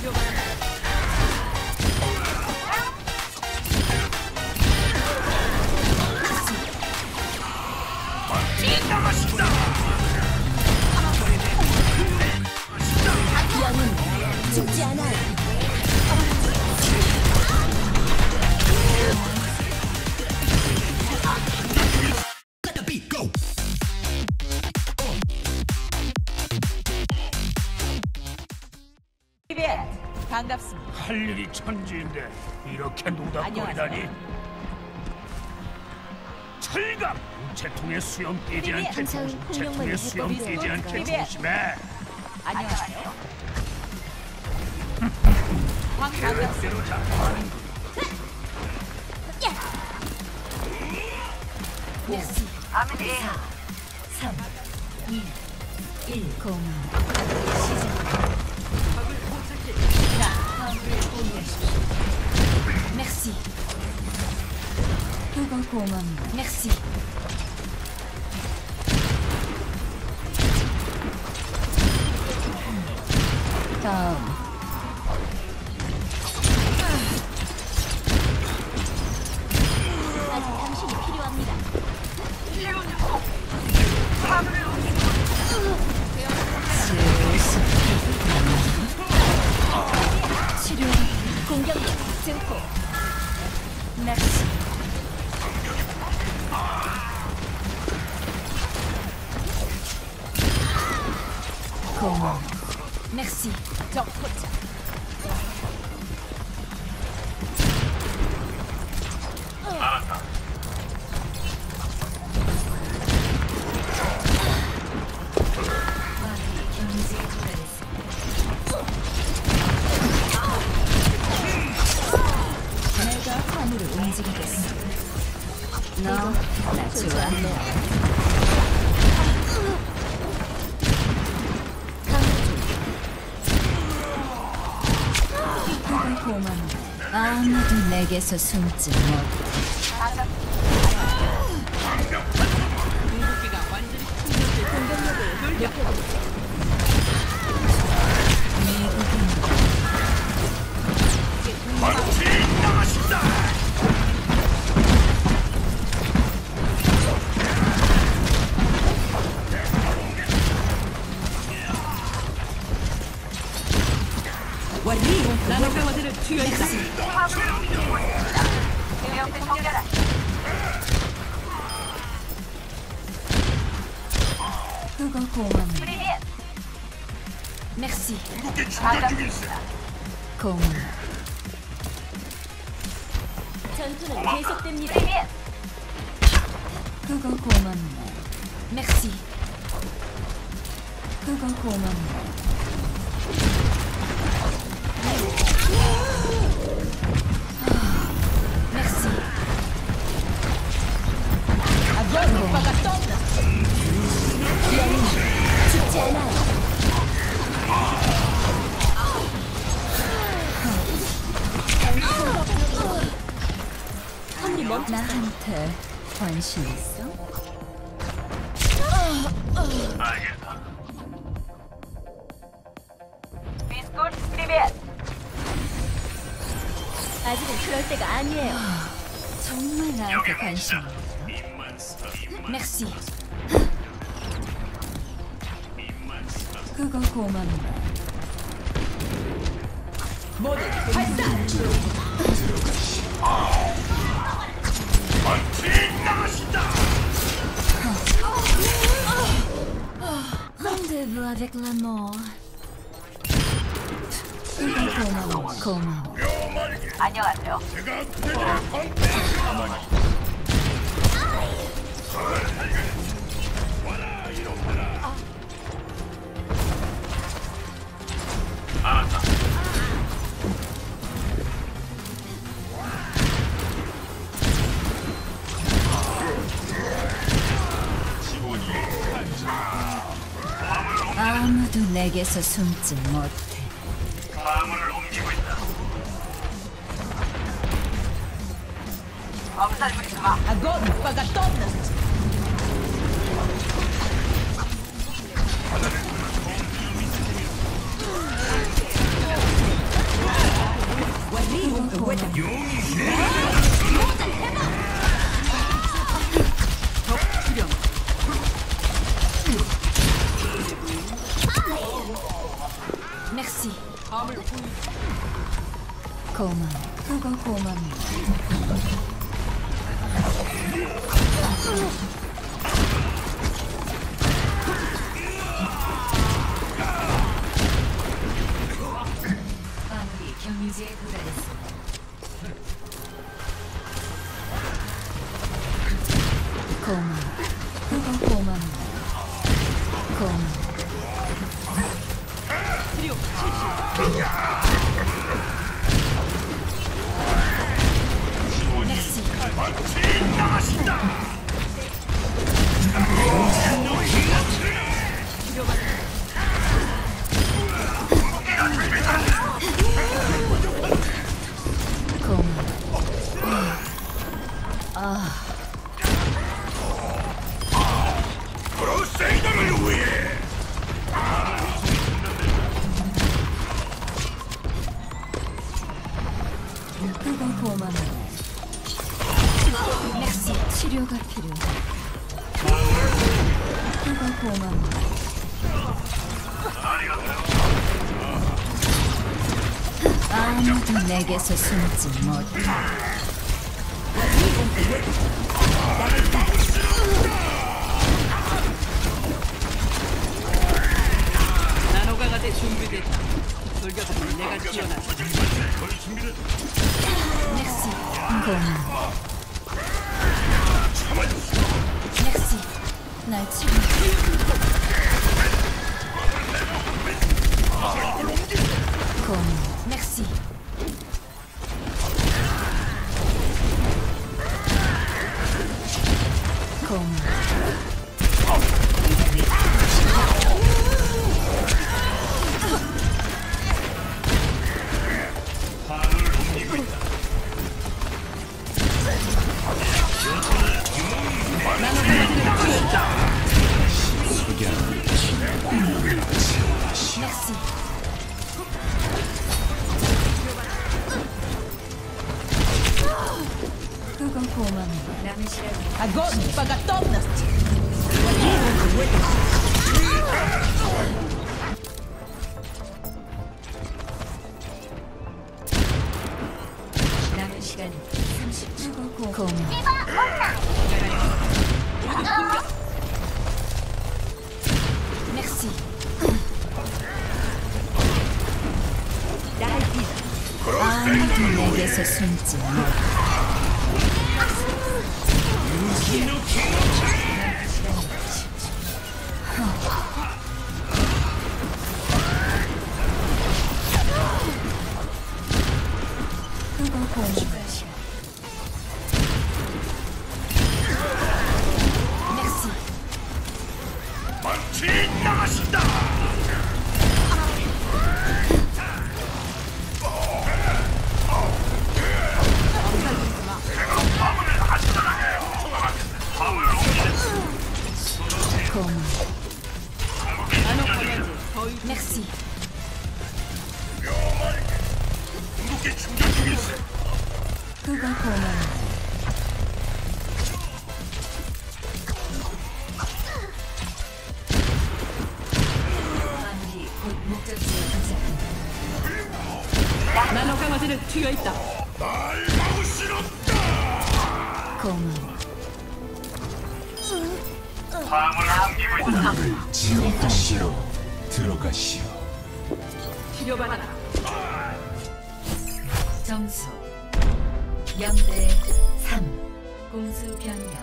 영은 죽지 않아요. 반갑습니다. 할 일이 천지인데 이렇게 노닥거리다니. 철갑! 우체통에 수염 끼지 않게 항상 우체통에 수염 끼지 않게 조심해. 안녕하세요. 반갑습니다. 계획대로 잘하는 거. merci. 4, 3, 2, 1. 공. 시작. merci. 그거 고맙네. merci. 다음. 아직 당신이 필요합니다. 치료. 공격력 증폭. merci. 고마워. merci. 적 포착. 내가 화물을 움직이겠어. 너 나 좋아해. 그거 고맙네. 아무도 내게서 숨지 못해. 그거 고맙네. merci. 고마워. 전투는 계속됩니다. 그거 고맙네. merci. 그거 고맙네. merci. 오빠가 떴나? 죽지 않아요. 나한테 관심 있어? 아직은 그럴 때가 아니에요. 정말 나한테 관심 있어? merci. 그거 고맙네. 모두 발사! Rendez-vous avec la mort. 고마워. 고마워. 안녕하세요. 아무도 내게서 숨지 못해. 마음을 옮기고 있다. 아건 오빠가 떴나? 고마워. 그거 고맙네. 마무리 경유지에 도달했습니다. 고마워. 그거 고맙네. 고마워. 크루세이더를 위해 그건 고맙네. 넥시 치료가 필요해. 그건 고맙네. 아무도 내게서 숨지 못해. 나노가가 돼 준비됐다. 돌격은 내가 지원한다. 넥시 고마워. 넥시 날 치료. 고마워. 넥시 고마워. 넥시 그건 고맙네. 남은 시간 Огонь по готовности. 남은 시간 30초. 고마워. 넥시 아무도 내게서 숨지 못해. 그거 고마워. 넥시 망치 나가신다. 고마워. 넥시 궁극기 충전 중일세. 그거 고마워. 마무리 곧 목적지에 도착한다. 나노 강화제는 튀어 있다. 날 막으시렵다. 고마워. 지옥도시로 들어가시오. 치료받아라. 점수 0대 3. 공수 변경.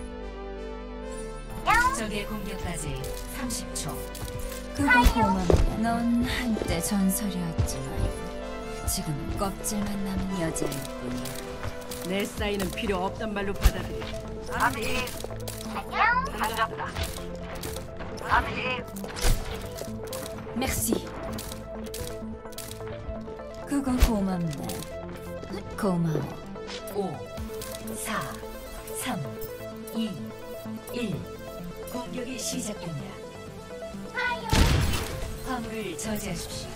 적의 공격까지 30초. 그거 고맙네. 넌 한때 전설이었지만 지금은 껍질만 남은 여자일 뿐이야. 내 사인은 필요 없단 말로 받아들여. 멕시. 그거 고맙네. 고마워. 5, 4, 3, 2, 1. 공격이 시작됩니다. 화물을 저지하십시오.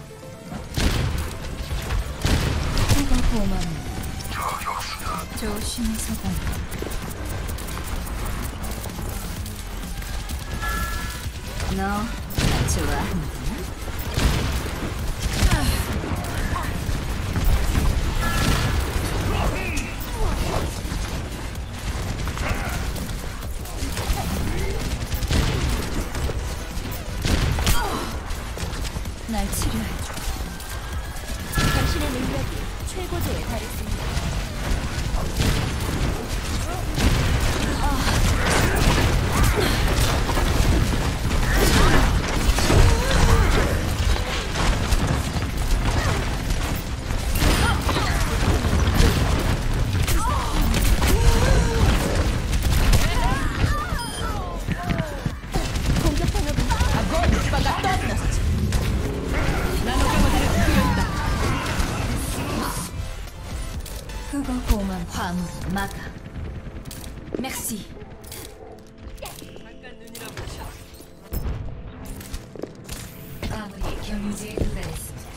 그거 고맙네. 조심해서 가. 너 좋아하는구나. 공격력이 최고조에 달했습니다. 그거 고만 화물 막아. 맥시. 아무리 경지에 도달했습니다.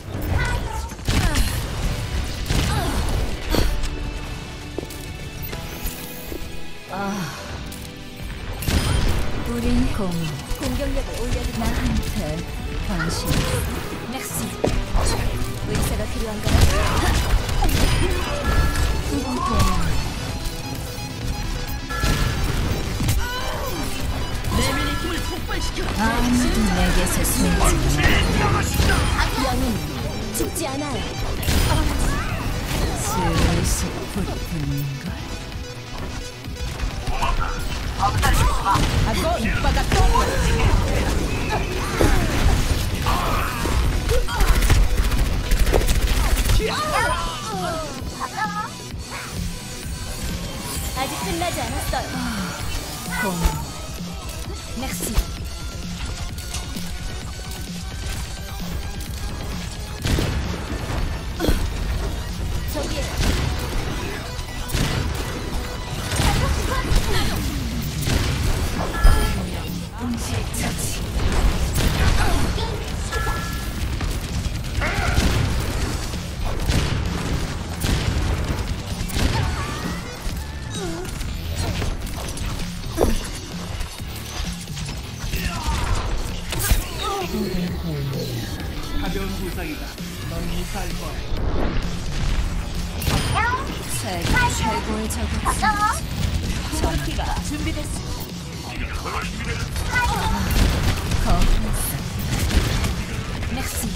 우린 공격력을 올려도 나한테 관심. 맥시. 의사가 필요한가요? 내면의 힘을 폭발시켜. 아무도 내게서 숨지 마. 영은 죽지 않아요. 슬슬 불이 붙는걸. 아고 이빠가 떠났지. 아직 끝나지 않았어요. 맥시. 저기에요. 동시에 처치. 가벼운 부상이다. 넌 이사할 거야. 세계 최고의 적은 전기가 준비됐습니다. 거기서 맥시.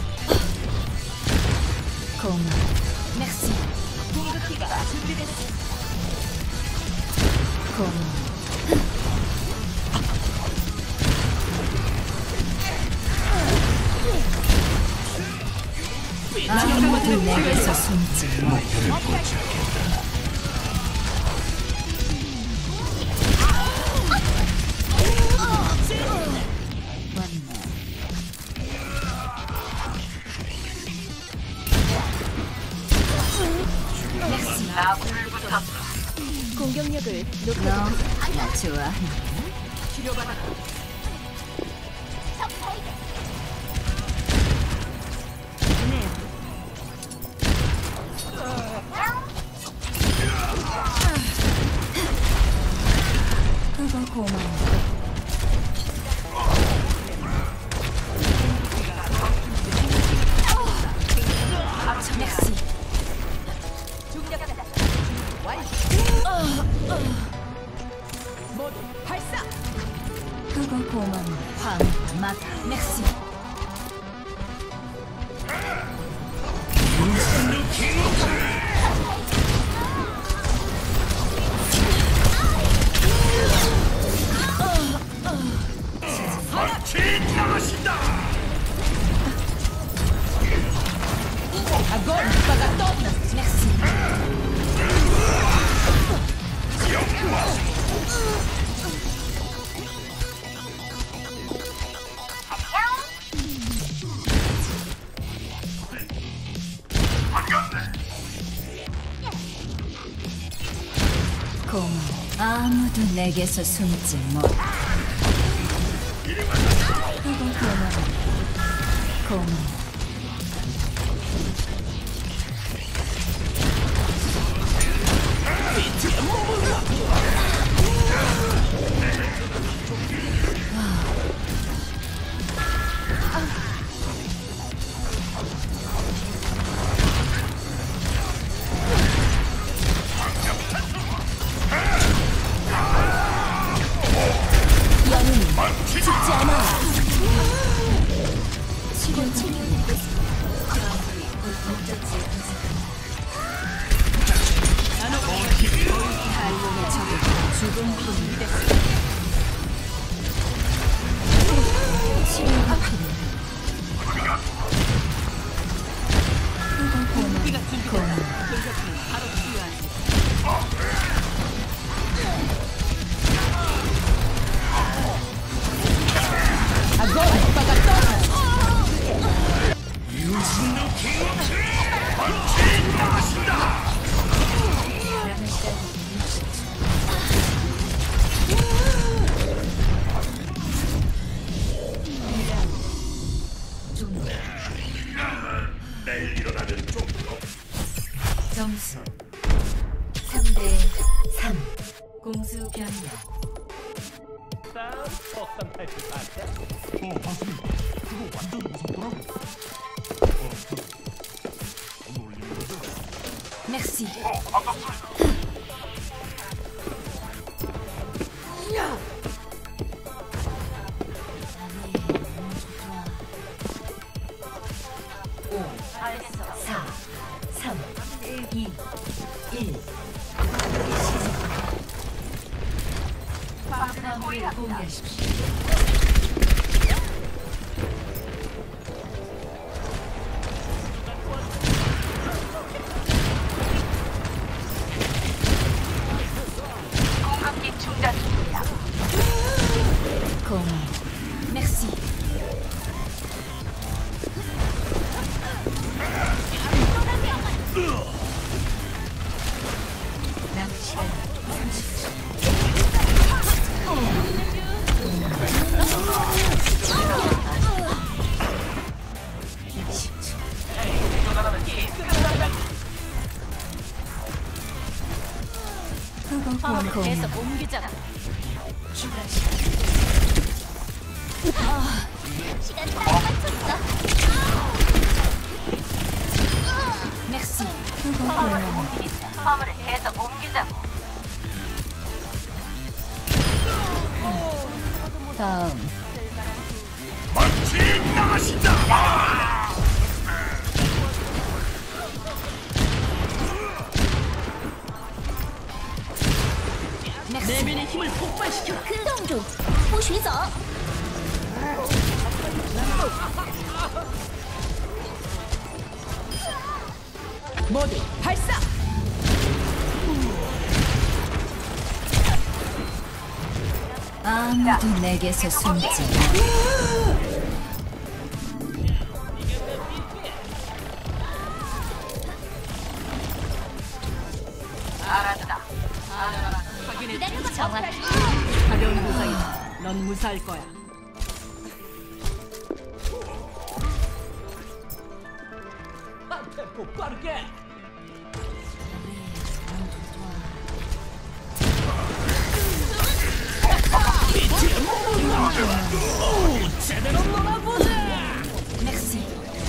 고마. 맥시. 공격기가 준비됐습니다. 고마. 아무도 내게서 숨지 마. 공격력을 높여. 나 좋아하니? 치료받아. 그거 고마워. 맥시. 모두 발사. 그거 고마워. 황 막아. 맥시. 아고 이빠가 떠났지. 맥시. 고마워. 아무도 내게서 숨지 못. 그거 고마워. 고마워. 영웅이 죽지 않아. 치료 중입니다. 점수 3대 3. 공수 변경. 봤습니다. 그거 완전 무섭더라고. 놀리는 거죠? 맥시. 사, 3, 2, 1. 화물을 공개하십시오. 공급기 충전 중입니다. 공. 맥시. 남은 시간 30초. 화물을 계속 옮기자. 추가 시간. 시간 딱 맞췄어. 맥시. 화물을 계속 옮기자고. 다음. 망치 나가신다. 내면의 힘을 폭발시켜. 冻住，不许走！ 모두 발사. 아무도 내게서 숨지 마. 알았다. 확인해. 정확히. 가벼운 부상이다. 넌 무사할 거야. 템포 빠르게. 제대로 놀아보자. 맥시.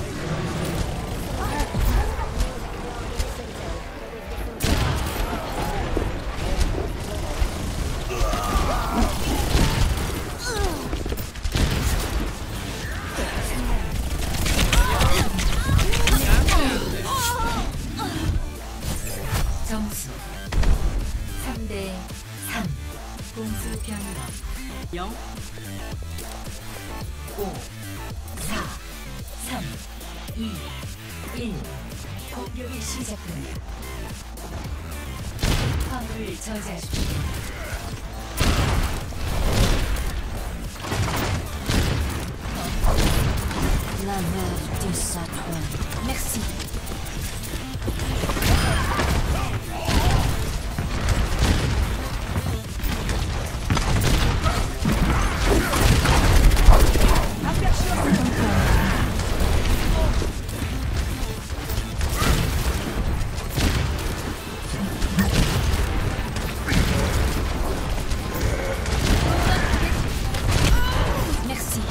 점수 3대 3. 공수 변경. 0. 5, 4, 3, 2, 1. 공격이 시작됩니다. 화물을 저지하십시오. La mère du Satan. Merci. Merci.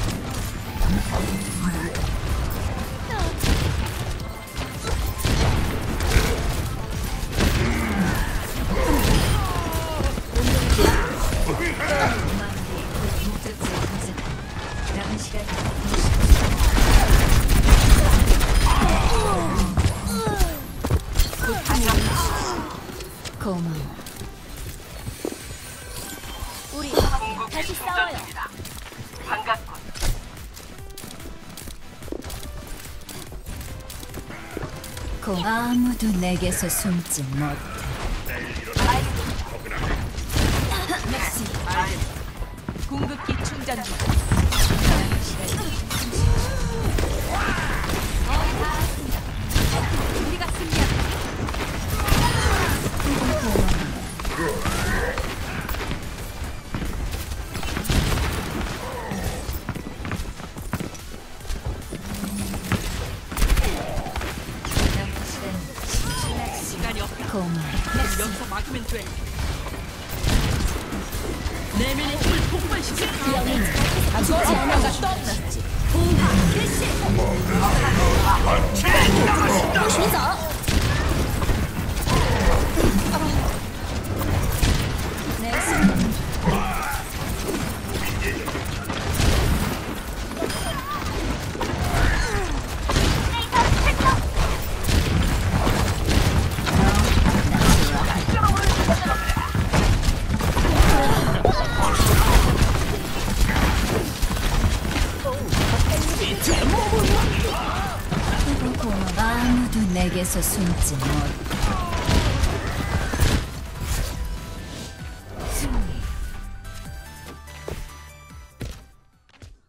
남은 시간 고마워. 우리 다시 싸워요. 반갑군. 아무도 내게서 숨지 못해. 맥시. 궁극기 충전 중. 우리가 승리한다. 고마워. 여기서 막으면 돼. 내면의 힘을 폭발시켜. 죽지 않아가 떠났지. 공방 개시. 죽어. 내 손. 아무도 내게서 숨지 못.